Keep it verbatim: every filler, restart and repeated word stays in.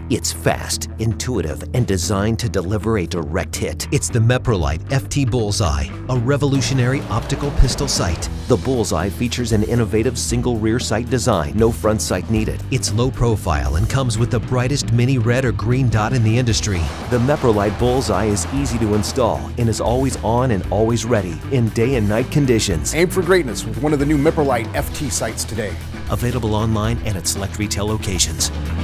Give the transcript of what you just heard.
It's fast, intuitive, and designed to deliver a direct hit. It's the Meprolight F T Bullseye, a revolutionary optical pistol sight. The Bullseye features an innovative single rear sight design, no front sight needed. It's low profile and comes with the brightest mini red or green dot in the industry. The Meprolight Bullseye is easy to install and is always on and always ready in day and night conditions. Aim for greatness with one of the new Meprolight F T sights today. Available online and at select retail locations.